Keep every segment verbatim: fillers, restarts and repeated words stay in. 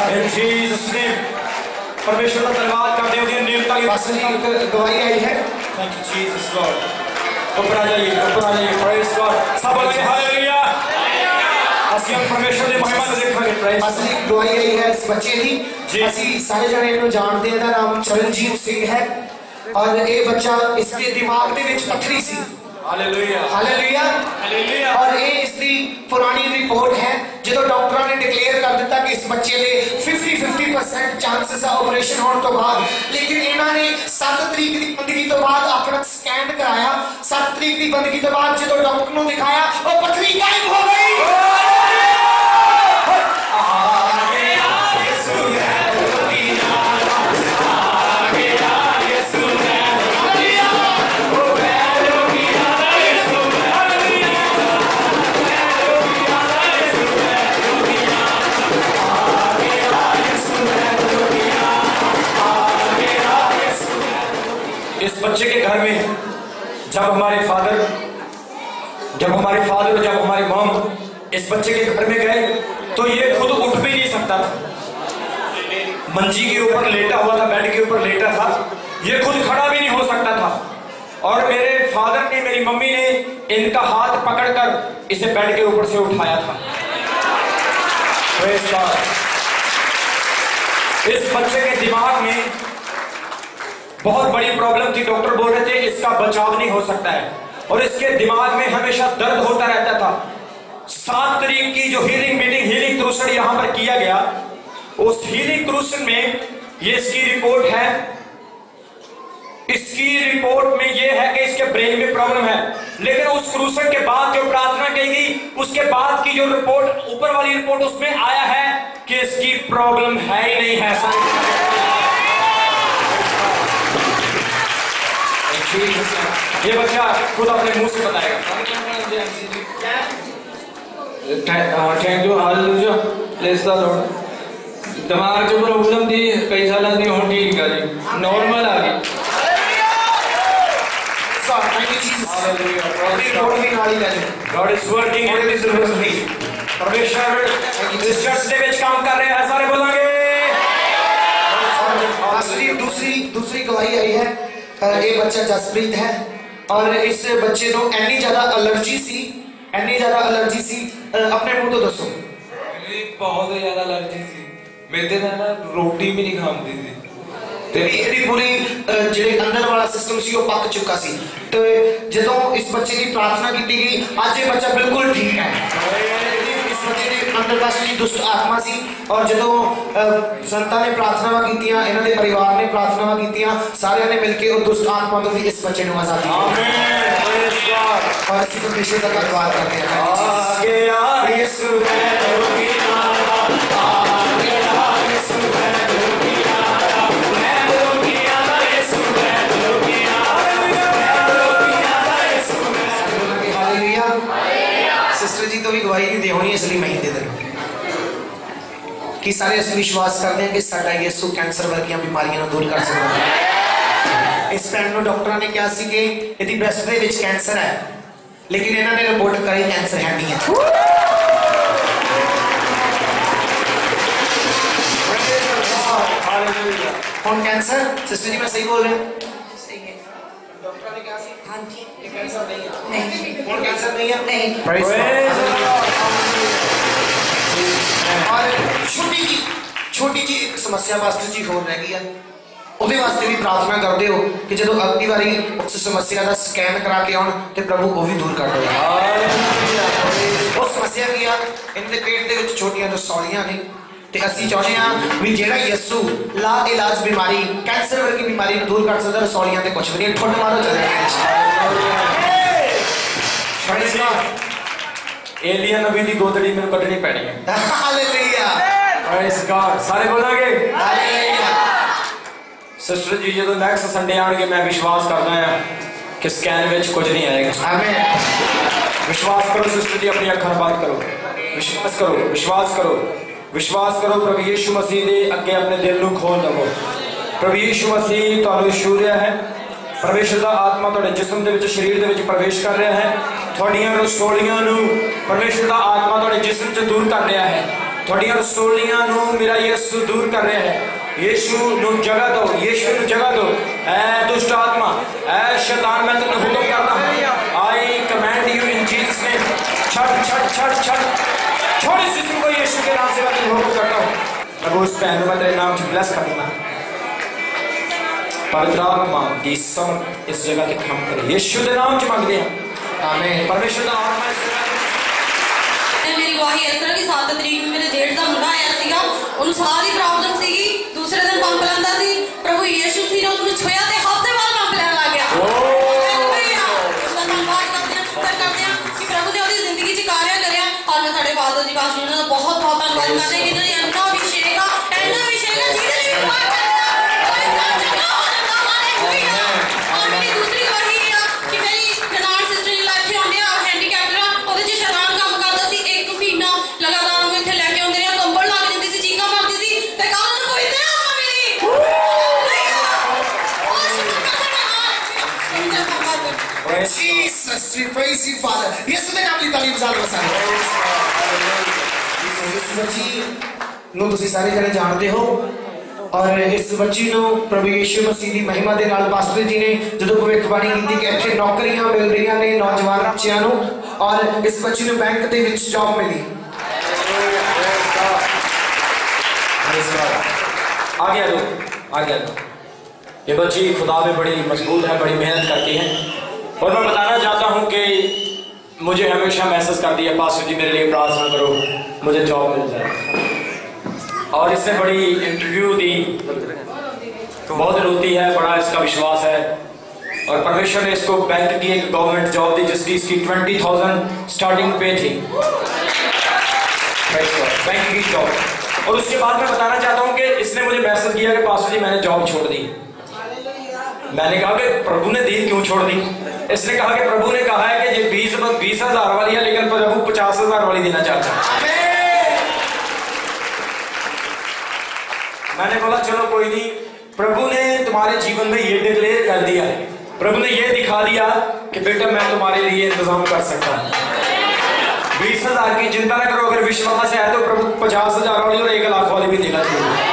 In Jesus name. परमेश्वर का धन्यवाद करते हैं नियमता की पास्टर जी गवाही आई है। Thank you Jesus Lord. ऊपर आ जाइए, ऊपर आ जाइए, praise God. सब बोलेंगे हालेलुया। ਅਸੀਂ परमेश्वर ਦੀ महिमा ਨੂੰ ਦੇਖਾਂਗੇ, praise। पास्टर जी गवाही आई है इस बच्चे की। ਅਸੀਂ ਸਾਰੇ ਜਣੇ ਇਹਨੂੰ ਜਾਣਦੇ ਹਾਂ, ਇਹਦਾ ਨਾਮ ਚਰਨਜੀਤ ਸਿੰਘ ਹੈ और ये बच्चा इसके दिमाग ਦੇ ਵਿੱਚ ਪੱਥਰੀ ਸੀ। Hallelujah hallelujah hallelujah. और ये इसकी पुरानी रिपोर्ट है जो डॉक्टर ने डिक्लेयर कर दिता कि इस बच्चे के पचास पचास परसेंट चांसेस है ऑपरेशन होने तो बाद, लेकिन इन्होंने सात तरीक की बंदगी तो बाद अपना स्कैन कराया। सात तरीक की बंदगी तो बाद जो डॉक्टर को दिखाया वो पथरी गायब हो गई। इस बच्चे के घर में जब हमारे फादर जब हमारे फादर और जब हमारे मॉम इस बच्चे के घर में गए तो ये खुद उठ भी नहीं सकता था। मंजी के ऊपर लेटा हुआ था, बेड के ऊपर लेटा था, ये खुद खड़ा भी नहीं हो सकता था। और मेरे फादर ने, मेरी मम्मी ने इनका हाथ पकड़कर इसे बेड के ऊपर से उठाया था। Praise God. इस बच्चे के दिमाग में बहुत बड़ी प्रॉब्लम थी। डॉक्टर बोल रहे थे इसका बचाव नहीं हो सकता है और इसके दिमाग में हमेशा दर्द होता रहता था। सात तारीख की जो हीलिंग मीटिंग हीलिंग क्रूसेड यहां पर किया गया, उस हीलिंग क्रूसेड में ये इसकी रिपोर्ट है। इसकी रिपोर्ट में ये है कि इसके ब्रेन में प्रॉब्लम है, लेकिन उस क्रूसेड के बाद जो प्रार्थना की गई उसके बाद की जो रिपोर्ट, ऊपर वाली रिपोर्ट, उसमें आया है कि इसकी प्रॉब्लम है ही नहीं है। ये बच्चा खुद अपने मुंह से बताएगा। Thank you hallelujah praise the lord. दिमाग जो प्रॉब्लम थी कई साल की हो ठीक है जी, नॉर्मल आ गई। God is working in this university. परमेश्वर इस चर्च के बीच काम कर रहे हैं, सारे बोलेंगे। दूसरी दूसरी गवाही आई है। ये बच्चा जसप्रीत है और इस बच्चे को इतनी ज्यादा एलर्जी सी इतनी ज्यादा एलर्जी सी अपने मुंह तो दसो। बहुत ज्यादा एलर्जी सी, मेरे ना रोटी भी नहीं खाती थी ਤੇ ਇਹਦੀ ਪੂਰੀ ਜਿਹੜੇ ਅੰਦਰ ਵਾਲਾ ਸਿਸਟਮ ਸੀ ਉਹ ਪੱਕ ਚੁੱਕਾ ਸੀ। ਤੇ ਜਦੋਂ ਇਸ ਬੱਚੇ ਦੀ ਪ੍ਰਾਰਥਨਾ ਕੀਤੀ ਗਈ, ਅੱਜ ਇਹ ਬੱਚਾ ਬਿਲਕੁਲ ਠੀਕ ਹੈ। इस बच्चे के अंदर बस दुष्ट आत्मा सी और जो संतां ने प्रार्थनावां कीतियां, इन्हां दे परिवार ने प्रार्थनावां कीतियां, सारियां ने मिलके उस दुष्ट आत्मा तो भी इस बच्चे ने आजादी दी। आमीन प्रेज़ गॉड। और इसी परमेश्वर का धन्यवाद करते हैं। आगे आ यीशु है रोगी नारा, आगे आ यीशु है रोगी नारा, मैं रोगी नारा यीशु है रोगी नारा, मैं रोगी नारा यीशु है। हालेलुया। सिस्टर जी तो भी गवाही नहीं दे होनी, इसलिए मैं ही दे दूं कि सारे अस विश्वास करते हैं कि साडा यीशु कैंसर वर्गियां बीमारियां को दूर कर सकता है। इस भैन को डॉक्टर ने कहा सी कि यदि ब्रेस्ट दे विच कैंसर है, लेकिन इन्होंने रिपोर्ट करी कैंसर है नहीं है। कौन कैंसर? सिस्टर जी मैं सही बोल रहे हैं? सही है। डॉक्टर ने कहा सी हां जी ये कैंसर नहीं है। नहीं कौन कैंसर नहीं है? नहीं। और छोटी जी छोटी जी एक समस्या वास्ते जी होर रह गई है, ਉਹਦੇ ਵਾਸਤੇ ਵੀ प्रार्थना करते हो कि जो अगली बारी उस समस्या का स्कैन करा के आउण ते प्रभु वो भी दूर कर दो। उस समस्या की आ इनके पेट दे विच छोटियां रसौलियां ने ते असीं चाहुंदे हां भी जेड़ा यीशु ला इलाज बीमारी कैंसर वर्गी बीमारी को दूर कर सकदा, रसौलियां ते कुछ भी नहीं। ठुड मारो चले एलिया नबी दी गोदड़ी मेनू कड्ढनी पैनी है। Hallelujah praise God. सारे बोलांगे हालेलुया। सिस्टर जी जो नैक्सट संडे आएंगे, मैं विश्वास करता है कि स्कैन में कुछ नहीं आएगा। आमीन। विश्वास करो सिस्टर जी, अपनी अखां बंद करो, विश्वास करो, विश्वास करो, विश्वास करो। प्रभु यीशु मसीह दे अगे अपने दिल को खोल दो। प्रभु यीशु मसीह तुहानू छू रहा है। परमेश्वर का आत्मा तुहाडे जिस्म दे विच शरीर दे विच प्रवेश कर रहा है। तुहाडीआं रसौलियां नू परमेश्वर का आत्मा तुहाडे जिस्म च दूर कर रहा है। थोड़ियां रसोलियां नु मेरा यीशु दूर कर रहा है। यीशु नु जगह दो, यीशु नु जगह दो। ऐ दुष्ट आत्मा, ऐ शैतान, मैं तुझे हुक्म करता हूं, I command you in Jesus name, छट छट छट छट छोड़ इस जिस्म को यीशु के नाम से मैं तुझे हुक्म करता हूं। प्रभु इस पहलू में तेरे नाम से ब्लेस कर दूंगा। पवित्र आत्मा की समर्थ इस जगह के काम करे, यीशु के नाम से मांगते हैं, आमीन। परमेश्वर का आत्मा मेरी गवाही इस तरह की सात तरीक में मेरे जेठ का मुंडा आया सीगा, उन सारी प्रॉब्लम सीगी, दूसरे दिन पंप लेंदा सी, प्रभु यीशु फिर उन्हें छुया ते हफ्ते बाद पंप लेने लग गया। धन्यवाद करते हैं, शुक्र करते हैं कि प्रभु ने उसकी जिंदगी च कार्य करया। और मैं साडे फादर जी पास उन्होंने बहुत बहुत धन्यवाद करते हैं कि इन्होंने अन्ना अभिषेक अन्ना अभिषेक जिहदे भी पार करना कोई चंगा हो जाता। हालेलुया। और मेरी दूसरी गवाही है कि मेरी ननान सिस्टर इन लाइफ में आंदे आ हैंडीकैप्ड आ, ओदे च शैतान काम करदा सी। एक महीना लगातार मैं इत्थे लेके आंदे रहा, कंबल लग जांदी सी, चीका मारदी सी ते कल उन्हें कोई ते आत्मा मिली। Jesus, we praise you, Father. यीशु के नाम की तालीम बजाओ सारे। इस बच्ची ਨੂੰ ਤੁਸੀਂ ਸਾਰੇ ਜਣੇ ਜਾਣਦੇ ਹੋ और इस बच्ची ਨੂੰ प्रभु यीशु मसीह ਦੀ महिमा ਦੇ ਨਾਲ ਪਾਸਟਰ ਜੀ ਨੇ ਜਦੋਂ ਭਵਿੱਖਬਾਣੀ ਕੀਤੀ ਕਿ ਇੱਥੇ ਨੌਕਰੀਆਂ ਮਿਲ ਰਹੀਆਂ ਨੇ ਨੌਜਵਾਨ ਬੱਚਿਆਂ ਨੂੰ और इस बच्ची ਨੂੰ ਬੈਂਕ ਦੇ ਵਿੱਚ ਜੌਬ ਮਿਲੀ। आ गया दो, आ गया दो। ये बच्ची खुदा में बड़ी मजबूत है, बड़ी मेहनत करती है और मैं बताना चाहता हूँ कि मुझे हमेशा मैसेज कर दिया, पास्टर जी मेरे लिए प्रार्थना करो, मुझे जॉब मिल जाए। और इसने बड़ी इंटरव्यू दी, बहुत रोती है, बड़ा इसका विश्वास है और परमेश्वर ने इसको बैंक की एक गवर्नमेंट जॉब दी जिसकी इसकी ट्वेंटी थाउजेंड स्टार्टिंग पे थी, बैंक की जॉब। और उसके बाद मैं बताना चाहता हूँ कि इसने मुझे मैसेज किया कि पास्टर जी मैंने जॉब छोड़ दी। मैंने कहा कि प्रभु ने दी क्यों छोड़ दी? इसने कहा कि प्रभु ने कहा है कि ये बीस बीस हजार वाली है लेकिन प्रभु पचास हजार वाली देना चाहता है। मैंने बोला चलो कोई नहीं, प्रभु ने तुम्हारे जीवन में ये डिक्लेयर कर दिया, प्रभु ने ये दिखा दिया कि बेटा मैं तुम्हारे लिए इंतजाम कर सकता हूँ। बीस हजार की चिंता न करो, अगर विश्वास है तो प्रभु पचास हजार वाली और एक लाख वाली भी देना चाहिए।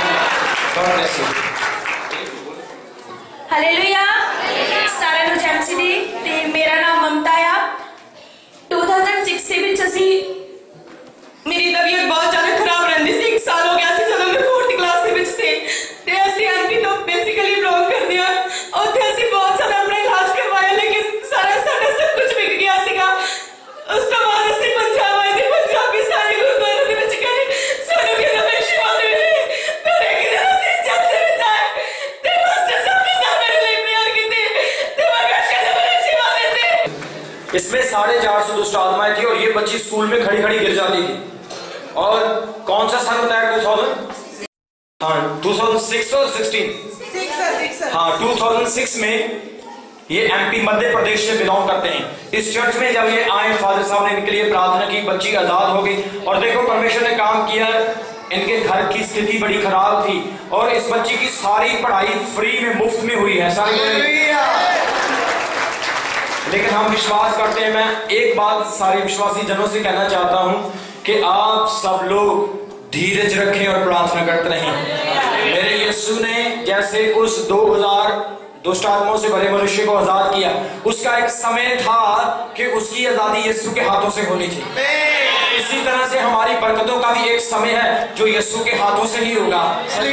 हालेलुया। सारे नु जैमसी दी ते मेरा नाम ममता आ। दो हज़ार छह से ਵਿੱਚ ਅਸੀਂ मेरी तबीयत बहुत ज्यादा खराब रहती थी। एक साल हो गया जब मैं फोर्थ क्लास के से ते असि एमपी तो बेसिकली बिलोंग करते हैं। उत्थे असि बहुत सारा अपना इलाज करवाया लेकिन सारा सारा सब कुछ बिक गया सीगा। उस तो बाद असि पंजाब आए थे, पंजाबी सारे गुरुद्वारे ਦੇ ਵਿੱਚ ਗਏ, ਸਾਨੂੰ ਕਿ ਨਵੇਂ शिवालय में पर एक दिन असि जब से ਵਿੱਚ आए ते मास्टर साहब ने सारे लिए प्रेयर कीते ते मैं कहा नਵੇਂ शिवालय थे। इसमें साढ़े चार सौ दुष्ट आत्माएं थी और ये बच्ची स्कूल में खड़ी खड़ी गिर जाती थी। और कौन सा साल बताया? टू थाउजेंड हाँ टू थाउजेंड सिक्स और सिक्सटीन हाँ टू थाउजेंड सिक्स में ये एमपी मध्य प्रदेश से बिलोंग करते हैं। इस चर्च में जब ये आए फादर साहब ने इनके लिए प्रार्थना की, बच्ची आजाद हो गई और देखो परमेश्वर ने काम किया। इनके घर की स्थिति बड़ी खराब थी और इस बच्ची की सारी पढ़ाई फ्री में मुफ्त में हुई है सारी। लेकिन हम विश्वास करते हैं, मैं एक बात सारे विश्वासी जनों से कहना चाहता हूं कि आप सब लोग धीरज रखें और प्रार्थना करते रहें। मेरे यीशु ने जैसे उस दो हजार दुष्ट आत्माओं से भरे मनुष्य को आजाद किया, उसका एक समय था कि उसकी आजादी यीशु के हाथों से होनी थी। इसी तरह से हमारी बरकतों का भी एक समय है जो यीशु के हाथों से ही होगा।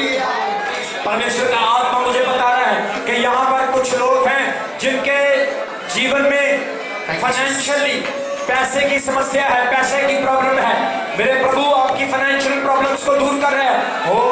परमेश्वर का आत्मा मुझे बता रहा है कि यहाँ पर कुछ लोग हैं जिनके जीवन में फाइनेंशियली पैसे की समस्या है, पैसे की प्रॉब्लम है। मेरे प्रभु आपकी फाइनेंशियल प्रॉब्लम्स को दूर कर रहे हैं। हो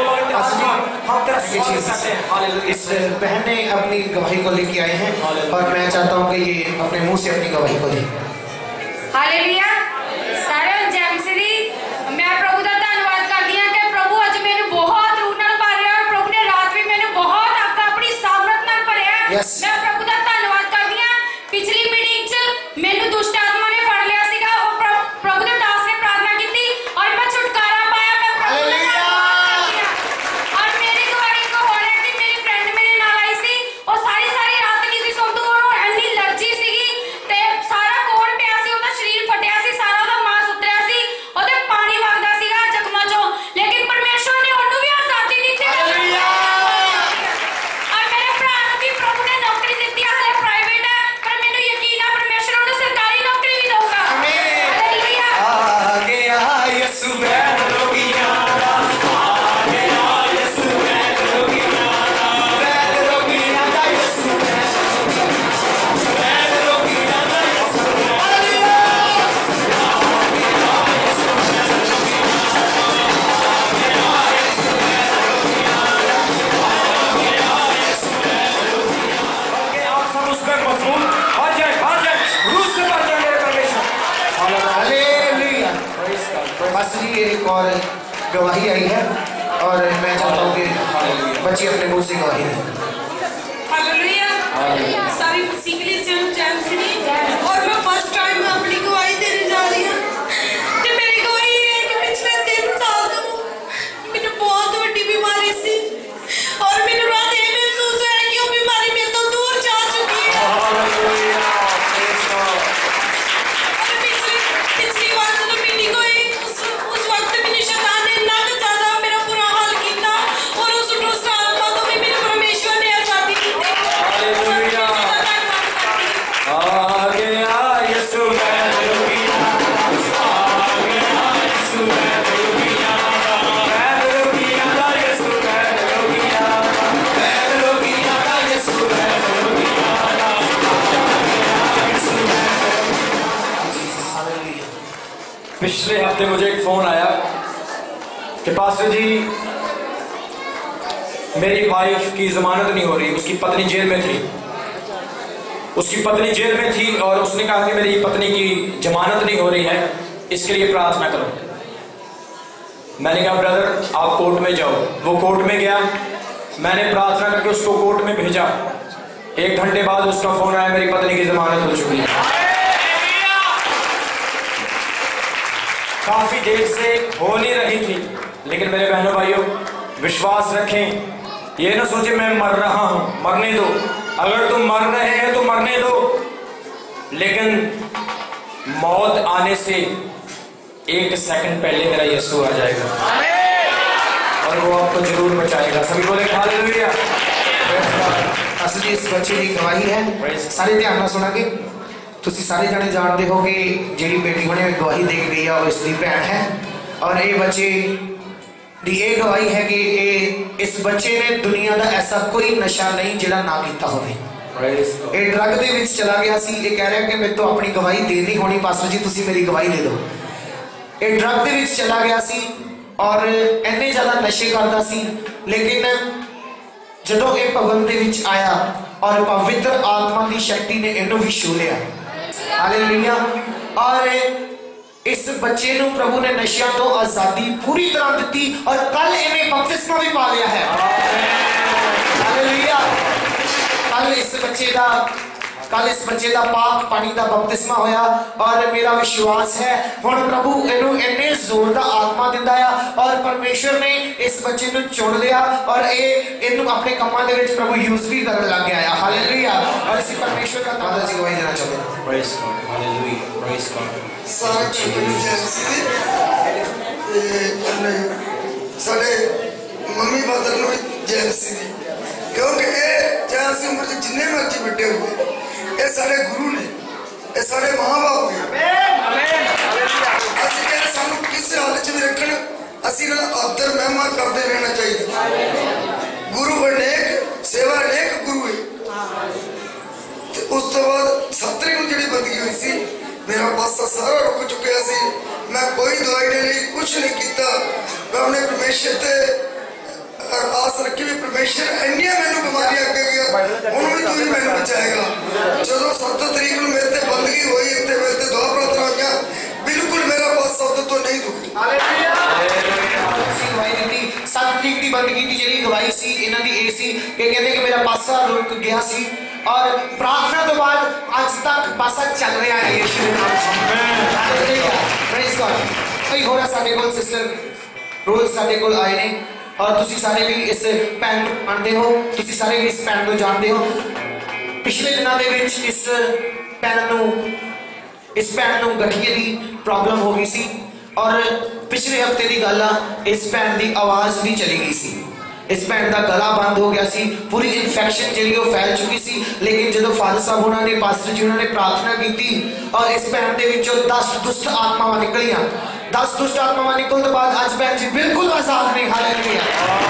हम तेरा स्वागत करते हैं। इस बहन ने अपनी गवाही को लेके आए हैं और मैं चाहता हूँ कि ये अपने मुंह से अपनी गवाही को दे। हालेलुया। सारे जैमसी दी मैं प्रभु का धन्यवाद करती हूँ कि प्रभु अज मैंने बहुत रूह नाल भरिया और प्रभु ने रात भी मैंने बहुत आपका अपनी सामर्थ नाल भरिया। yes. मैं प्रभु का धन्यवाद करती हूँ। पिछली मीटिंग च मैंने दुष्ट आत्मा ने फड़ लिया सीगा और प्रभु के दास ने प्रार्थना की थी और मैं छुटकारा पाया। मैं प्रभु का धन्यवाद करती हूँ। और मेरी गवाही को हो रहा थी, मेरी फ्रेंड मेरे नाल आई सी और सारी सारी रात नहीं सी सोंदू और अन्नी एलर्जी सीगी ते सारा कोड़ पिया सी, ओदा शरीर फटिया सी, सारा ओदा मांस उतरिया सी, ओदे एक और गवाही आई है और मैं चाहता हूँ कि बच्चे अपने मुंह से गवाही दें। हालेलुया। सारी मसीह के लिए जय जय और मैं फर्स्ट टाइम अपनी गवाही देने जा रही हूँ। तो मेरी गवाही ये है कि पिछले तीन साल तो मैंने बहुत बड़ी बीमारी सी और मैंने रात ये महसूस हुआ कि वो बीमारी मेरे तो दूर जा चुकी है। पिछली पिछली बार जब मीटिंग हुई उस उस वक्त मैंने शैतान ने इतना ज्यादा मेरा बुरा हाल किया और उस उस साल बाद भी मेरे परमेश्वर ने आजादी दी। हालेलुया। आ गया यीशु मैं लुकिया, आ गया यीशु मैं लुकिया, मैं लुकिया दा यीशु मैं लुकिया, मैं लुकिया दा यीशु मैं लुकिया, यीशु मैं लुकिया। पिछले हफ्ते मुझे एक फोन आया कि पास्टर जी मेरी वाइफ की जमानत नहीं हो रही, उसकी पत्नी जेल में थी, उसकी पत्नी जेल में थी और उसने कहा कि मेरी पत्नी की जमानत नहीं हो रही है, इसके लिए प्रार्थना करो। मैंने कहा ब्रदर आप कोर्ट में जाओ। वो कोर्ट में गया, मैंने प्रार्थना करके उसको कोर्ट में भेजा। एक घंटे बाद उसका फोन आया मेरी पत्नी की जमानत हो चुकी है। काफी देर से हो नहीं रही थी, लेकिन मेरे बहनों भाइयों विश्वास रखें, ये ना सोचे मैं मर रहा हूं, मरने दो। अगर तुम मर रहे हैं तो मरने दो, लेकिन मौत आने से एक सेकंड पहले मेरा यीशु आ जाएगा और वो आपको जरूर बचाएगा। सभी बोले हालेलुया। असली इस बच्चे की गवाही है, सारे ध्यान ਨਾਲ सुनांगे। ਤੁਸੀਂ ਸਾਰੇ ਜਣੇ ਜਾਣਦੇ ਹੋ ਕਿ ਜਿਹੜੀ ਬੇਟੀ ਹੁਣੇ ਗਵਾਹੀ ਦੇ ਕੇ ਗਈ ਆ ਉਹ ਇਸ ਦੀ ਭੈਣ ਹੈ ਔਰ ਇਹ ਬੱਚੇ ਦੀ ਇਹ ਗਵਾਹੀ ਹੈ ਕਿ ਇਹ ਇਸ ਬੱਚੇ ਨੇ ਦੁਨੀਆ ਦਾ ਐਸਾ ਕੋਈ ਨਸ਼ਾ ਨਹੀਂ ਜਿਹੜਾ ਨਾ ਕੀਤਾ ਹੋਵੇ। ਇਹ ਡਰੱਗ ਦੇ ਵਿੱਚ ਚਲਾ ਗਿਆ ਸੀ। ਇਹ ਕਹਿ ਰਿਹਾ ਕਿ ਮੇਰੇ ਤੋਂ ਆਪਣੀ ਗਵਾਹੀ ਦੇਣੀ ਹੋਣੀ, ਪਾਸਟਰ ਜੀ ਤੁਸੀਂ ਮੇਰੀ ਗਵਾਹੀ ਦੇ ਦਿਓ। ਇਹ ਡਰੱਗ ਦੇ ਵਿੱਚ ਚਲਾ ਗਿਆ ਸੀ ਔਰ ਇੰਨੇ ਜ਼ਿਆਦਾ ਨਸ਼ੇ ਕਰਦਾ ਸੀ, ਲੇਕਿਨ ਜਦੋਂ ਇਹ ਭਵਨ ਦੇ ਵਿੱਚ ਆਇਆ ਔਰ ਪਵਿੱਤਰ ਆਤਮਾ ਦੀ ਸ਼ਕਤੀ ਨੇ ਇਹਨੂੰ ਵੀ ਛੂ ਲਿਆ। हालेलुया। और इस बच्चे ਨੂੰ प्रभु ने नशिया तो आजादी पूरी तरह दी और कल इन्हें बपतिस्मा भी पा लिया है। हालेलुया। कल इस बच्चे का कल इस बच्चे का पाक पानी का बपतिस्मा होया और मेरा विश्वास है हुण प्रभु इन्हू इन्ने जोर का आत्मा दिंदा है और परमेश्वर ने इस बच्चे को चुन लिया और ये इन्हू अपने कामां दे विच प्रभु यूज भी करन लग गया है। हालेलुया। और इसी परमेश्वर का दादा जी गवाही देना चाहते हैं। Praise God. Hallelujah. Praise God. सारे साडे मम्मी फादर नु जय मसीह क्योंकि ये जय मसीह उम्र जिन्ने मर्जी बड़े हुए ये सारे गुरु ने, ये सारे मां बाप ने। असं सानू किसी हालत भी रखन असी ना आदर महिमा करते रहना चाहिए। गुरु अनेक सेवा अनेक गुरु है। उस तो बाद सत्त तरीक जी बंदगी हुई सी मेरा पासा सारा रुक चुका सी। मैं कोई दवाई नहीं ली, कुछ नहीं किया। मैं अपने परमेश्वर से आस रखी भी परमेश्वर इन्नियां मैनू बीमारियां अगे गई हुण भी तू ही मैनू बचाएगा। जो सत्त तरीक को मेरे ते बंदगी हुई इतने मेरे ते दुआ प्रार्थना हुई बिल्कुल मेरा पास शब्द तो नहीं दुखी। सत्त तरीक की बंदगी की जी गवाही सी इन्हां दी ए सी कि कहंदे कि मेरा पासा रुक गया सी और प्रार्थना तो बाद आज तक पासा चल रहा है यीशु के नाम से। हालेलुया। Praise God. कई होरा साडे कोल सिस्टर रोज साडे कोल आए ने और तुसी सारे भी इस भैन को जानते हो, तुसी सारे भी इस भैन को जानते हो। पिछले दिनों के विच इस भैन नूं इस भैन नूं गठिए की प्रॉब्लम हो गई सी और पिछले हफ्ते की गल आ इस भैन की आवाज़ भी चली गई सी। इस भैन का गला बंद हो गया सी, पूरी इन्फेक्शन जी फैल चुकी सी। लेकिन जो फादर साहब उन्होंने पास्टर जी उन्होंने प्रार्थना की और इस भैन के विचों दस दुष्ट आत्मावां निकलियां। दस दुष्ट आत्मावां निकलने तो बाद अज भैन जी बिल्कुल आजाद नहीं। हालेलुया।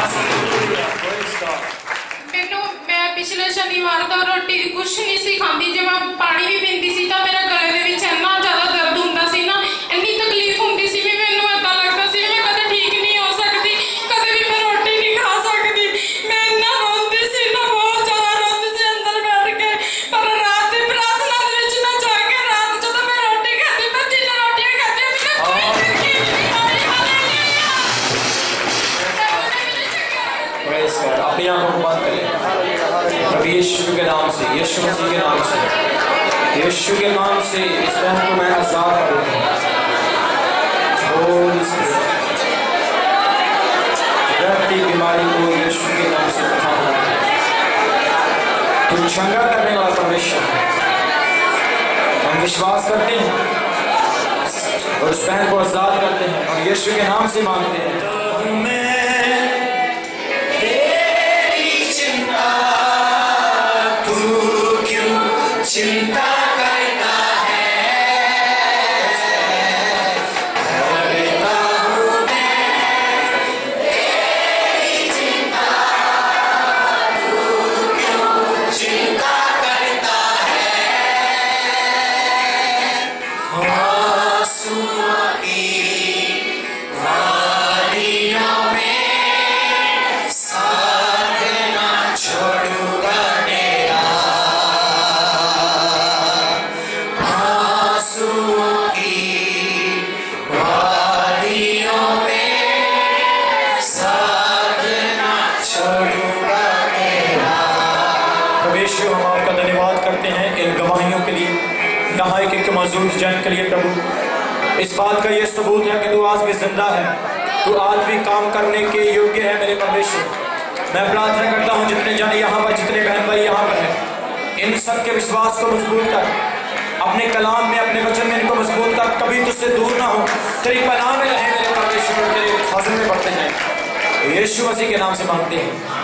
मैनू मैं पिछले शनिवार तो रोटी कुछ नहीं सी खाती, जब मैं पानी भी पीती सी तो मेरा गले दे विच इन्ना ज्यादा दर्द हुंदा सी ना, इन्नी तकलीफ हुंदी सी भी मैनू ऐसा लगता सी मैं कदे ठीक नहीं हो सकती, कदे भी मैं रोटी नहीं खा सकती। मैं इन्ना रोंदी सी ना, बहुत ज्यादा रोंदी सी अंदर बैठ के। पर रात दी प्रार्थना दे विच ना जाके रात जब मैं रोटी खाती मैं तीन रोटियां खाती मैंने कोई तकलीफ नहीं आई। हालेलुया। अपनी आंखों को बंद कर ले प्रभु यीशु के नाम से, यीशु मसीह के नाम से, यीशु के नाम से इस बहन को मैं आजाद कर देता हूं। रहती बीमारी को यीशु के नाम से उठा, तू चंगा करने वाला परमेश्वर, हम विश्वास करते हैं और उस बहन को आजाद करते हैं और यीशु के नाम से मांगते हैं। चिंता करता है, करता हूँ मैं तेरी चिंता, तू क्यों चिंता करता है। आंसुओं की वादियों में साथ ना छोड़ूंगा तेरा, मौजूद जन के लिए प्रभु इस बात का ये सबूत है कि तू आज भी जिंदा है, तू आज भी काम करने के योग्य है मेरे परमेश्वर। मैं प्रार्थना करता हूँ जितने जन यहाँ पर, जितने बहन भाई यहाँ पर हैं, इन सब के विश्वास को मजबूत कर, अपने कलाम में, अपने वचन में इनको मजबूत कर, कभी तुझसे दूर ना हो, तेरी पनाह में रहे मेरे परमेश्वर, तेरे फाजिल में पढ़ते हैं, यीशु मसीह के नाम से मांगते हैं।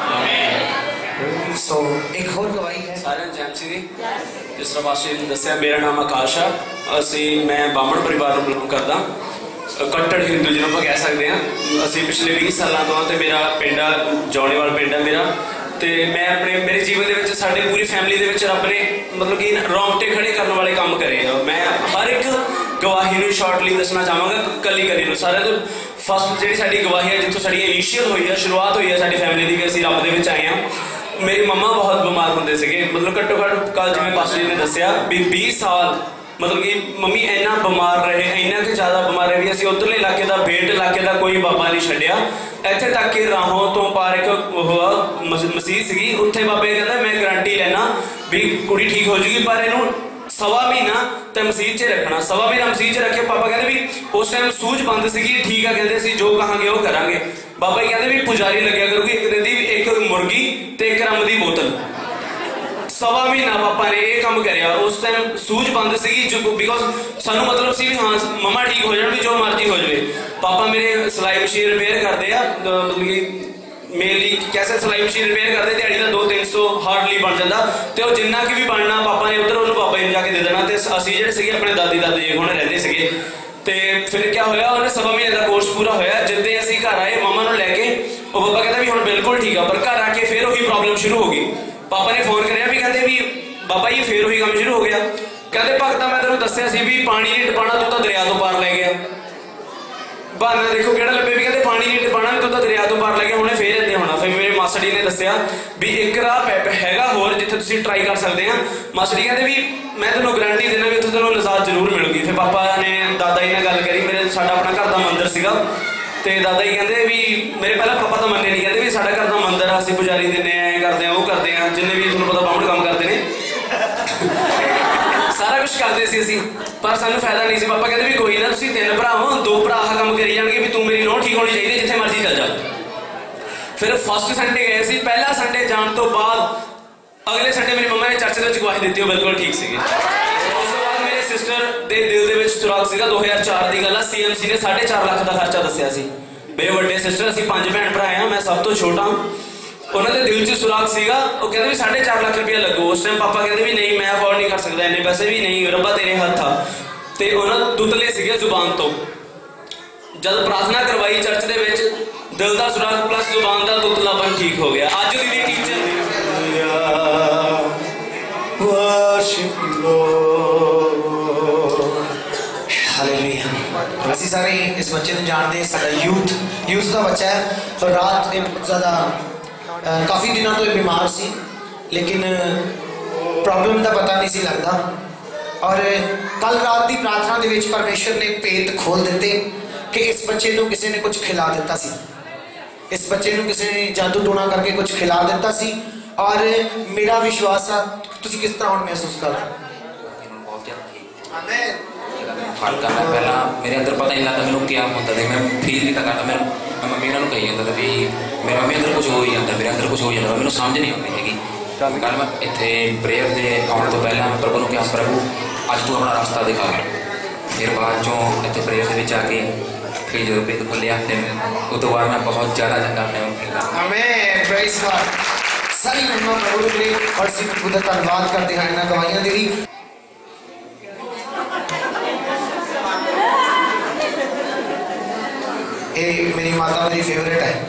सो एक और गवाही है सारे जैमसी दी, जिस तरह पास्टर ने दस्या, मेरा नाम आकाश है, ਅਸੀਂ मैं ਬਾਹਮਣ ਪਰਿਵਾਰ ਨੂੰ ਬਿਲੋਂਗ ਕਰਦਾ, ਕੱਟੜ ਹਿੰਦੂ ਜਿਹਨੂੰ ਆਪਾਂ ਕਹਿ ਸਕਦੇ ਹਾਂ। ਅਸੀਂ ਪਿਛਲੇ ਵੀਹ ਸਾਲਾਂ ਤੋਂ ਤੇ ਮੇਰਾ ਪਿੰਡ ਆ ਜੌਣੇਵਾਲ ਪਿੰਡ ਆ ਮੇਰਾ, ਤੇ ਮੈਂ ਆਪਣੇ ਮੇਰੇ ਜੀਵਨ ਦੇ ਵਿੱਚ ਸਾਡੇ ਪੂਰੀ ਫੈਮਿਲੀ ਦੇ ਵਿੱਚ ਰੱਬ ਨੇ ਮਤਲਬ ਕਿ ਰੌਂਗਟੇ ਖੜੇ ਕਰਨ ਵਾਲੇ ਕੰਮ ਕਰੇ ਆ। ਮੈਂ ਹਰ ਇੱਕ ਗਵਾਹੀ ਨੂੰ ਸ਼ਾਰਟਲੀ ਦੱਸਣਾ ਚਾਹਾਂਗਾ, ਕੱਲੀ ਕੱਲੀ ਨੂੰ। ਸਾਰਿਆਂ ਤੋਂ ਫਸਟ ਜਿਹੜੀ ਸਾਡੀ ਗਵਾਹੀ ਹੈ, ਜਿੱਥੋਂ ਸਾਡੀ ਇਨੀਸ਼ੀਅਲ ਹੋਈ ਆ, ਸ਼ੁਰੂਆਤ ਹੋਈ ਆ ਸਾਡੀ ਫੈਮਿਲੀ ਦੀ, ਕਿ ਅਸੀਂ ਰੱਬ ਦੇ ਵਿੱਚ ਆਏ ਹਾਂ। मेरी मम्मा बहुत बीमार होंगे से, मतलब घट्टो घट्ट कल जिवें पास्टर जी ने दसिया भी बीस साल मतलब कि मम्मी इन्ना बीमार रहे, इन्ना कि ज़्यादा बीमार रहे भी असीं उधरले इलाके का बेट इलाके का कोई बाबा नहीं छड्डिया, इत्थे तक कि राहों तो पार एक हुआ मसीह सी, उत्थे बाबे कहंदा मैं गारंटी लैना भी कुड़ी ठीक हो जाएगी, पर इहनूं सवा महीना तो मसीह च रखना। सवा महीना मसीह च रखे, पापा कहते भी उस टाइम सूझ बंद सी, ठीक है, कहते असीं जो कहांगे वो करांगे। बाबा जी कहते भी पुजारी लग्या करूगी, एक दिन दी एक मुर्गी ते एक रम दी बोतल। सवा महीना पापा ने यह काम कराया, उस टाइम सूझ बंद सी, जो बिकॉज सानू मतलब सी भी हाँ मम्मा ठीक हो जाए, भी जो मर्जी हो जाए। पापा मेरे सिलाई मशीन रिपेयर करते हैं, मतलब कि मेरी कैसे सिलाई मशीन रिपेयर करते, दिहाड़ी का दो तीन सौ हार्डली बन जाता, तो जिन्ना कि भी बनना पापा ने उधर उन्होंने बाबा जी जाके दे देना। तो असी जे अपने दादी दादी जी होने रहते थे, तो फिर क्या होया, उन्हें सवा महीने का कोर्स पूरा होया। जिद्दे असी घर आए मामा को लैके, वो बाबा कहता भी हम बिल्कुल ठीक है, पर घर आके फिर वही प्रॉब्लम शुरू हो गई। पापा ने फोन कराया भी कहते भी बाबा जी फिर वही काम शुरू हो गया। कहते भगता मैं तेन दसिया सी भी पानी नहीं टपाना, तू तो दरिया तो पार लै गया। बहाना देखो केड़ा लभे भी कहते पानी नहीं टपाना, तू तो दरिया तो पार लै गया, उन्हें फिर इदां होना। फिर मेरे मास्टर जी ने दसिया भी एक राह हैगा होर जिथे तुसीं ट्राई कर सकते हैं। मास्टर जी कहते भी मैं तेनों गारंटी देना भी उत्थे तेनों निजात जरूर मिलूगी। फिर पापा ने दादा जी ने गल करी, मेरे साडा अपना घर का मंदिर सीगा, ते दादा जी कहते भी मेरे पहले पापा तो मन्ने नहीं, कहते भी साडा घर का मंदिर असीं पुजारी दिंदे आ, करते हैं वो करते हैं, जिन्हें भी तुहानूं पता बाहमण काम करते हैं, सारा कुछ करते सी असीं, पर सानूं फायदा नहीं सी। पापा कहते भी कोई ना, तुसीं तीन भरा हो, दो भरा आह काम करी जाणगे, भी तू मेरी नौं ठीक होनी चाहिए, जिथे मर्जी चल जा। फिर फस्ट संडे गए सी, पहला संडे जाण तो बाद अगले संडे मेरी मम्मा ने चर्च में गवाही दी, बिल्कुल ठीक सी। उस तो बाद मेरे सिस्टर के दिल के सुराग सीगा, दो हज़ार चार की गल है, सी एम सी ने साढ़े चार लाख का खर्चा दसिया सी। मेरे बड़े सिस्टर असीं पंज भैन भरा हैं, मैं सब तो छोटा, उन्होंने दिल च सुराग सीगा, वो कहते भी साढ़े चार लाख रुपया लगो। उस टाइम पापा कहते भी नहीं मैं अफोर्ड नहीं कर सकता, इन्ने पैसे भी नहीं, रब्बा तेरे हाथ था। तो उन्होंने दुतले सीगे जुबान तो, जब प्रार्थना करवाई चर्च दे विच, दिल का सुराग प्लस जुबान का दुतलापन ठीक हो गया। अज दी टीचर असीं सारे इस बच्चे को जानते हैं, साडा यूथ यूथ का बच्चा है, और रात बहुत ज़्यादा काफ़ी दिनों तो बीमार सी, लेकिन प्रॉब्लम का पता नहीं सी लगता। और कल रात की प्रार्थना दे विच परमेश्वर ने भेत खोल दिते कि इस बच्चे को किसी ने कुछ खिला दिता सी। इस बच्चे को किसी ने जादू टोना करके कुछ खिला दिता सी और मेरा विश्वास है तुम किस तरह महसूस कर रहे फर्क करना पहला मेरे अंदर पता नहीं लगता मैंने क्या होता था मैं फील नहीं करता मैं मैं मम्मी उन्होंने कही जाता था भी मेरे मम्मी अंदर कुछ हो ही जाता मेरे अंदर कुछ हो जाता मैंने समझ नहीं आती हैगी कल मैं इतने प्रेयर के आने तो पहले मैं प्रभु को कहा प्रभु अज तू अपना रास्ता दिखा फिर बाद चों इतने प्रेयर के आके फिर जो बिंद खुलिया फिर उस तो बाद मैं बहुत ज़्यादा चंगा आमीन प्रेज़ गॉड सारी महिमा प्रभु के लिए और सिर्फ खुदा धन्यवाद करते हैं इन्हां गवाहियां दे लई मेरी माता मेरी फेवरेट है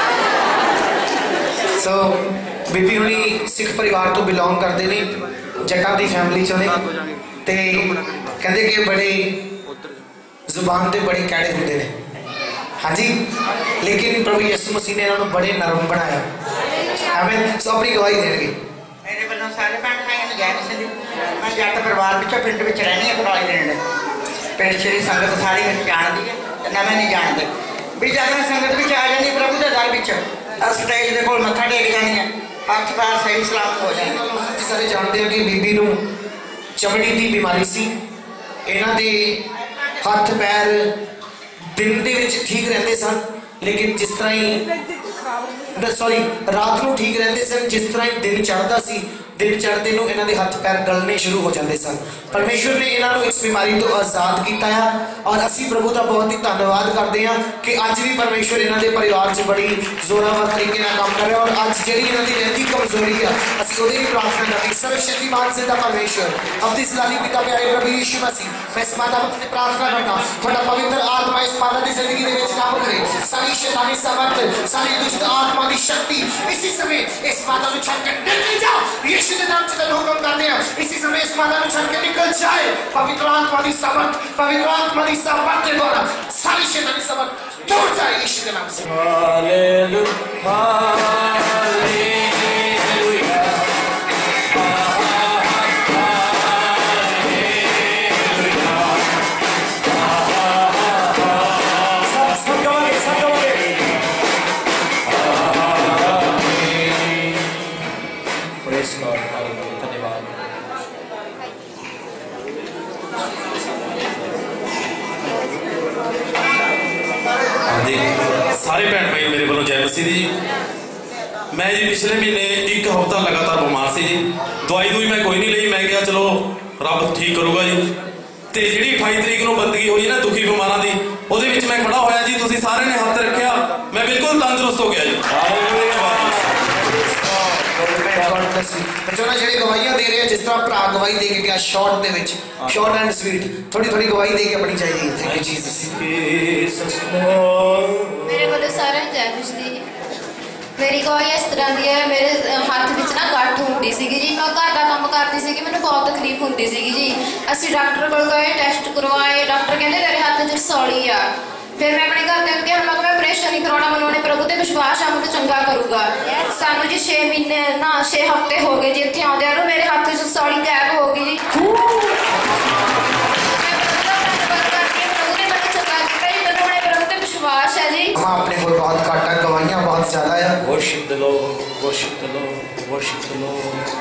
सो so, बीबी हुणी सिख परिवार तो बिलोंग करते ने जट्टां दी फैमिली चों ने ते कहंदे कि बड़े जुबान ते बड़े कैड़े हुंदे ने हाँ जी लेकिन प्रभु यीशु मसीह ने इन्होंने बड़े नरम बनाया आमीन सो अपनी गवाही देंगे मेरे वालों सारे भैन भाई ने जय मसीह दी मैं जट परिवार विचों पिंड विच रहनी है कटौली दे नेड़े पिंड श्री संगत सारी मैनूं जानदी है ते ना मैं नहीं जानदे भी जब मैं संगत में आ जानी प्रभु के दर विच स्टेज के कोल मत्था टेक जानी है हाथ पैर सही सलामत हो जाए सारे जानते हैं कि बीबी नूं चमड़ी की बीमारी सी इन्हां दे हाथ पैर दिन दे विच ठीक रहते सन लेकिन जिस तरह ही सॉरी रात नूं ठीक रहते सन जिस तरह ही दिन चढ़ता सी दिन चढ़ते नूं इन्हां दे हाथ पैर गलने शुरू हो जाते सन परमेश्वर ने इन्हां नूं इस बीमारी तो आजाद किया है और असी प्रभु का बहुत ही धन्यवाद करते हैं कि अज भी परमेश्वर इन्हां दे परिवार च बड़ी जोरावर तरीके नाल काम कर रहा है और अज जिहड़ी इन्हां दी रहती कमजोरी है असी उहदी भी प्रार्थना करते सर्वशक्तिमान जिंदा परमेश्वर अपनी सलाही पिता प्यारे प्रभु यीशु मसीह मैं इस माता से प्रार्थना करता थोड़ा पवित्र आत्मा इस माता की जिंदगी दे विच काम करे सारी शैतानी सामर्थ सारी दुष्ट आत्मा की शक्ति इसी समय इस माता को छड़ के निकल जाओ यीशु के नाम से हुक्म करते हैं इसी समय इस माता को छड़ के निकल जाए पवित्र आत्मा की सामर्थ पवित्र आत्मा की सामर्थ के द्वारा सारी शैतानी सामर्थ दूर जाए यीशु के नाम से हालेलुया हालेलुया सारे भैन भाई मेरे वालों जय मसीह जी मैं जी पिछले महीने एक हफ्ता लगातार बीमार से जी दवाई दुई मैं कोई नहीं ली मैं क्या चलो रब ठीक करूगा जी तो जी अठाई तरीक को बंदगी हुई ना दुखी बीमारा की वो मैं खड़ा होया जी तुम सारे ने हाथ रखा मैं बिल्कुल तंदुरुस्त हो गया जी गवाहियां दे रहे हैं जिस तरह भरा गवाही दे के गया शॉर्ट दे विच शॉर्ट एंड स्वीट थोड़ी थोड़ी गवाही दे के अपनी चाहिए थैंक यू जीसस मेरे वाले सारे जय मसीह मेरी गवाही इस तरह की है मेरे हाथ विच ना गठ होंदी सी जी मैं घर का काम करती सी मैंने बहुत तकलीफ होंदी सी जी असं डॉक्टर को गए टेस्ट करवाए डॉक्टर कहते तेरे हाथ च रसौली आ फिर मैं अपने घर के कहा मैं ऑपरेशन नहीं कराना मैं उन्होंने प्रभु ते विश्वास है मुझे चंगा करूगा सानू जी छे महीने ना छे हफ्ते हो गए जी इतने आउंदे नु मेरे हाथ च सौड़ी गैप हो गई जी विश्वास है जी हम अपने को बहुत घट है गवाहियां बहुत ज्यादा है worship the lord worship the lord worship the lord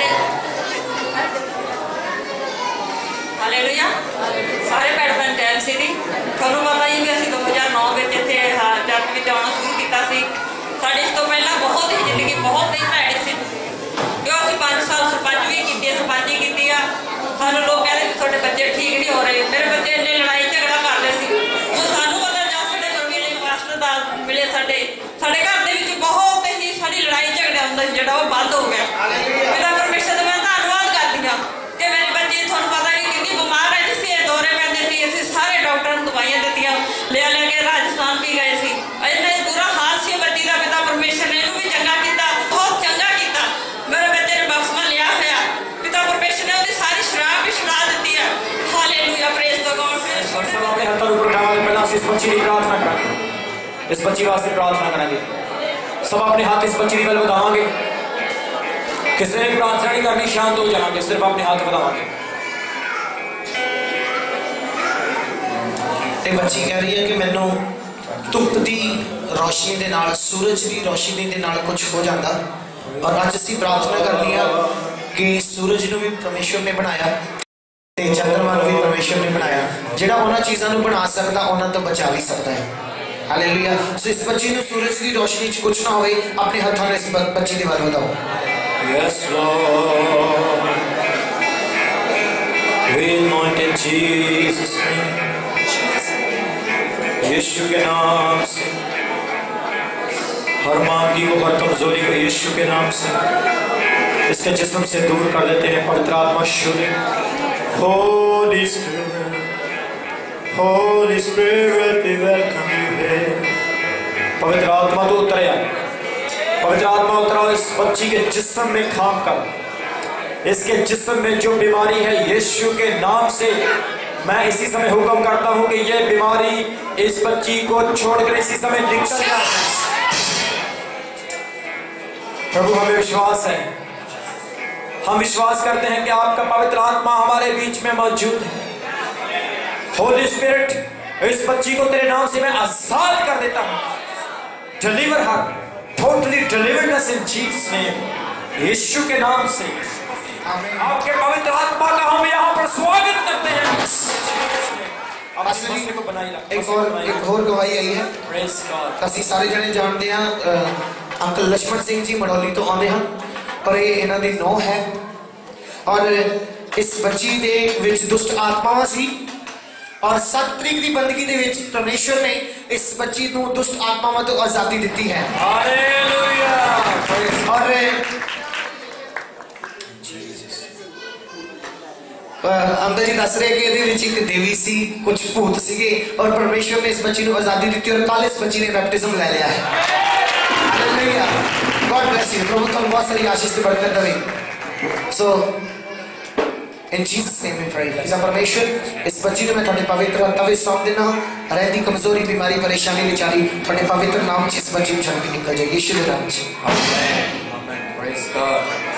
hallelujah सारे भैन भैन जय मसीह दी ਤੁਹਾਨੂੰ ਪਤਾ ਹੀ ਵੀ ਅਸੀਂ दो हज़ार नौ ਵਿੱਚ ਇੱਥੇ ਚਰਚ ਵਿੱਚ ਆਉਣਾ ਸ਼ੁਰੂ ਕੀਤਾ ਸੀ ਸਾਡੇ ਇਸ ਤੋਂ ਪਹਿਲਾਂ ਬਹੁਤ ਹੀ ਜ਼ਿੰਦਗੀ ਬਹੁਤ ਹੀ ਭੈੜੀ ਸੀ ਕਿਉਂ ਅਸੀਂ ਪੰਜ ਸਾਲ ਸਰਪੰਚ ਵੀ ਕੀਤੀ ਹੈ ਸਰਪੰਚੀ ਕੀਤੀ ਆ ਸਾਨੂੰ ਲੋਕ ਕਹਿੰਦੇ ਤੁਹਾਡੇ ਬੱਚੇ ਠੀਕ ਨਹੀਂ ਹੋ ਰਹੇ ਮੇਰੇ ਬੱਚੇ ਇੰਨੇ ਲੜਾਈ ਝਗੜਾ ਕਰਦੇ ਸੀ ਉਹ ਸਾਨੂੰ ਪਤਾ ਜਾਂ ਸਾਡੇ ਕਮੀਲੇ ਮਾਸਟਰ ਦਾ ਮਿਲੇ ਸਾਡੇ ਸਾਡੇ ਘਰ ਦੇ ਵਿੱਚ ਬਹੁਤ ਹੀ ਸਾਡੀ ਲੜਾਈ ਝਗੜਾ ਹੁੰਦਾ ਸੀ ਜਿਹੜਾ ਉਹ ਬੰਦ ਹੋ ਗਿਆ ਮੇਰਾ ਪਰਮੇਸ਼ਰ ਦਾ ਮੈਂ ਧੰਨਵਾਦ ਕਰਦੀ ਹਾਂ ਕਿ ਮੇਰੇ ਬੱਚੇ ਤੁਹਾਨੂੰ ਪਤਾ ਨਹੀਂ ਕਿੰਨੀ ਬਿਮਾਰ ਰਹਿੰਦੇ ਸੀ ਦੌਰੇ ਪੈਂਦੇ ਸੀ ਅਸੀਂ ਸਾਰੇ ਡਾਕਟਰਾਂ ਨੂੰ ਦਵਾਈਆਂ ਦਿੱਤੀਆਂ ਲੈ ਲੈ ਕੇ ਰਾਜਸਥਾਨ ਵੀ ਗਏ ਸੀ ਇੰਨਾ ਬੁਰਾ ਹਾਲ ਸੀ ਬੱਚੀ ਦਾ ਪਿਤਾ ਪਰਮੇਸ਼ਰ ਨੇ ਇਹਨੂੰ ਵੀ ਚੰਗਾ ਕੀਤਾ ਬਹੁਤ ਚੰਗਾ ਕੀਤਾ ਮੇਰੇ ਬੱਚੇ ਨੇ ਬਖਸ਼ਮਾ ਲਿਆ ਹੋਇਆ ਪਿਤਾ ਪਰਮੇਸ਼ਰ ਨੇ ਉਹਦੀ ਸਾਰੀ ਸ਼ਰਾਬ ਵੀ ਛੁਡਾ ਦਿੱਤੀ ਹੈ ਹਾਲੇਲੂਇਆ प्रेज द गॉड सब अपने हाथों ऊपर उठाओ पहला इस बच्ची की प्रार्थना करेंगे इस बच्ची वास्ते प्रार्थना करेंगे सब अपने हाथ इस बच्ची की गल बतावांगे किसी ने प्रार्थना नहीं करनी शांत हो जाएंगे सिर्फ अपने हाथ बतावांगे ते बच्ची कह रही है कि मैनू ਧੁੱਪ ਦੀ ਰੋਸ਼ਨੀ ਦੇ ਨਾਲ, ਸੂਰਜ ਦੀ ਰੋਸ਼ਨੀ ਦੇ ਨਾਲ ਕੁਝ ਹੋ ਜਾਂਦਾ। ਔਰ ਅੱਜ ਅਸੀਂ ਪ੍ਰਾਰਥਨਾ ਕਰਨੀ ਆ ਕਿ ਸੂਰਜ ਨੂੰ ਵੀ ਪਰਮੇਸ਼ਵਰ ਨੇ ਬਣਾਇਆ ਤੇ ਚੰਦਰਮਾ ਨੂੰ ਵੀ ਪਰਮੇਸ਼ਵਰ ਨੇ ਬਣਾਇਆ। ਜਿਹੜਾ ਉਹਨਾਂ ਚੀਜ਼ਾਂ ਨੂੰ ਬਣਾ ਸਕਦਾ ਉਹਨਾਂ ਤੋਂ ਬਚਾ ਵੀ ਸਕਦਾ ਹੈ। ਹਾਲੇਲੂਇਆ। ਸੋ ਇਸ ਬੱਚੀ ਨੂੰ ਸੂਰਜ ਦੀ ਰੋਸ਼ਨੀ 'ਚ ਕੁਝ ਨਾ ਹੋਵੇ, ਆਪਣੇ ਹੱਥਾਂ ਨਾਲ ਇਸ ਬੱਚੀ ਦੇ ਵੱਲ ਵਧਾਓ। Yes, Lord. We anoint in Jesus' name. यीशु के नाम से हर मांगी को, हर कमजोरी को यीशु के नाम से इसके जिस्म से दूर कर देते हैं। पवित्र आत्मा शुद्ध, Holy Spirit, Holy Spirit, we welcome you here. पवित्र आत्मा तो उतरे, पवित्र आत्मा उतरा इस बच्ची के जिस्म में काम कर। इसके जिस्म में जो बीमारी है यीशु के नाम से मैं इसी समय हुक्म करता हूं कि यह बीमारी इस बच्ची को छोड़कर इसी समय निकल जाए। प्रभु हमें विश्वास है, हम विश्वास करते हैं कि आपका पवित्र आत्मा हमारे बीच में मौजूद है। होली स्पिरिट, इस बच्ची को तेरे नाम से मैं आजाद कर देता हूं। Deliver her, totally delivered us in Jesus name, Yeshu के नाम से। आपके पवित्र आत्मा का हम यहाँ पर स्वागत करते हैं। को बनाई एक और एक और गवाही आई है। ਅਸੀਂ ਸਾਰੇ ਜਣੇ ਜਾਣਦੇ ਹਾਂ ਅੰਕਲ ਲక్ష్మణ ਸਿੰਘ ਜੀ ਮੜੌਲੀ ਤੋਂ ਆਉਂਦੇ ਹਨ, ਪਰ ਇਹ ਇਹਨਾਂ ਦੀ ਨੌ ਹੈ ਔਰ ਇਸ ਬੱਚੀ ਦੇ ਵਿੱਚ ਦੁਸ਼ਟ ਆਤਮਾਵਾਂ ਸੀ ਔਰ ਸੱਤ ਤਰੀਕ ਦੀ ਬੰਦਗੀ ਦੇ ਵਿੱਚ ਪਰਮੇਸ਼ਵਰ ਨੇ ਇਸ ਬੱਚੀ ਨੂੰ ਦੁਸ਼ਟ ਆਤਮਾਵਾਂ ਤੋਂ ਆਜ਼ਾਦੀ ਦਿੱਤੀ ਹੈ। ਹਾਲੇਲੂਇਆ। ਔਰ अंदर जी दस रहे कि एक देवी सी, कुछ भूत सीगे और परमेश्वर ने इस बच्ची को आजादी दी और कल इस बच्ची ने बैप्टिज्म ले लिया है। हालेलुया। God bless you. प्रभु तुम बहुत सारी आशीष से बरकत दे। So in Jesus name we pray. इस परमेश्वर इस बच्ची को मैं थोड़े पवित्र तवे सौंप देना। रहती कमजोरी, बीमारी, परेशानी बेचारी थोड़े पवित्र नाम से इस बच्ची को छड़ के निकल जाए यीशु के नाम से। आमीन आमीन। Praise God.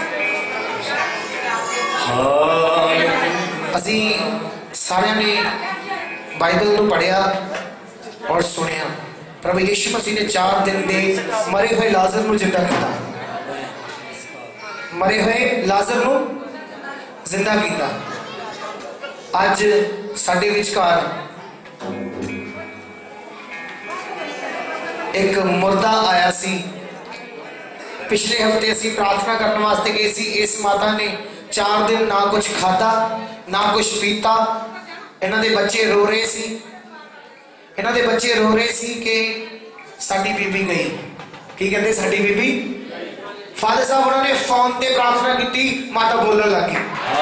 ਅਸੀਂ ਸਾਰਿਆਂ ਨੇ ਬਾਈਬਲ ਨੂੰ ਪੜ੍ਹਿਆ ਔਰ ਸੁਣਿਆ। ਪ੍ਰਭੂ ਯਿਸੂ ਮਸੀਹ ਨੇ ਚਾਰ ਦਿਨ ਦੇ ਮਰੇ ਹੋਏ ਲਾਜ਼ਰ ਨੂੰ ਜ਼ਿੰਦਾ ਕੀਤਾ। ਮਰੇ ਹੋਏ ਲਾਜ਼ਰ ਨੂੰ ਜ਼ਿੰਦਾ ਕੀਤਾ। ਅੱਜ ਸਾਡੇ ਵਿਚਕਾਰ ਇੱਕ ਮੁਰਦਾ ਆਇਆ ਸੀ। पिछले हफ्ते असी प्रार्थना करने वास्ते गए सी। इस माता ने चार दिन ना कुछ खाता ना कुछ पीता। इन्हां दे बच्चे रो रहे सी। इन्हां दे बच्चे रो रहे सी कि साडी बीबी गई। की कहते साडी बीबी? फादर साहब उन्होंने फोन पे प्रार्थना की, माता बोलने लगी।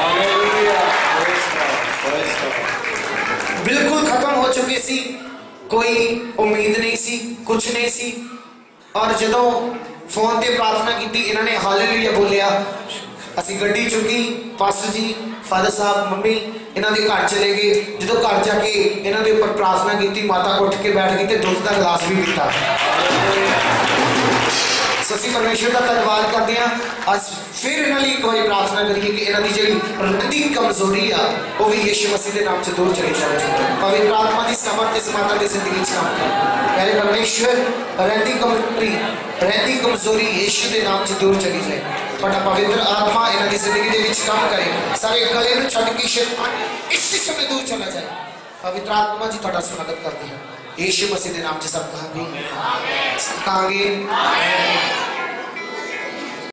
बिल्कुल खत्म हो चुके सी, कोई उम्मीद नहीं सी, कुछ नहीं सी। और जदों फोन पे प्रार्थना की इन्होंने हालेलुया बोलिया। असी गड्डी चुकी, पास्टर जी, फादर साहब, मम्मी इन्हों के घर चले गए। जो घर जाके इन्हों के ऊपर प्रार्थना की, माता उठ के बैठ गई तो दुध का गिलास भी पीता। असी परमेश्वर का धन्यवाद करते हैं। अज फिर इन्होंने एक बार प्रार्थना करिए कि इन्हों की जी रद्दी कमजोरी आ वो भी यीशु मसीह के नाम से दूर चली जाए। पवित्र आत्मा की समर्थ इस माता की जिंदगी काम करे। मेरे परमेश्वर रद्दी कमजोरी रहती कमजोरी यीशु के नाम से दूर चली जाए। थोड़ा पवित्र आत्मा इन्हों की जिंदगी के विच काम करे। सारे गले में छड़ के शैतान इसी समय दूर चला जाए। पवित्र आत्मा जी थोड़ा स्वागत करते हैं यीशु मसीह के नाम से। सब कहांगे सब कहांगे